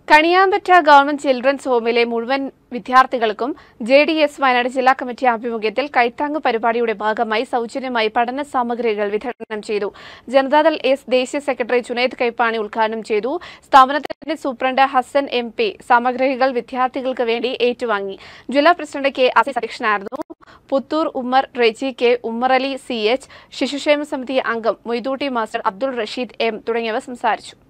Kaniyambetta government children's ഹോമിലെ മുഴുവൻ വിദ്യാർത്ഥികൾക്കും JDS Wayanad ജില്ലാ കമ്മിറ്റി ആഭിമുഖ്യത്തിൽ കൈത്താങ് പരിപാടിയുടെ ഭാഗമായി സൗജന്യമായി പഠന സാമഗ്രികൾ വിതരണം ചെയ്തു. ജനതാദൾ-S ദേശീയ സെക്രട്ടറി ജുനൈദ് കൈപ്പാണി ഉദ്ഘാടനം ചെയ്തു. സ്ഥാപനത്തിന്റെ സൂപ്രണ്ട് ഹസൻ MP സാമഗ്രികൾ വിദ്യാർത്ഥികൾക്ക് വേണ്ടി ഏറ്റുവാങ്ങി. ജില്ലാ പ്രസിഡന്റ് K. അസീസ് അധ്യക്ഷനായിരുന്നു. പുത്തൂർ ഉമ്മർ റെജി K. ഉമ്മറലി CH, ശിശുക്ഷേമ സമിതി അംഗം മൊയ്തൂട്ടി മാസ്റ്റർ, അബ്ദുൾ റഷീദ് M തുടങ്ങിയവർ സംസാരിച്ചു.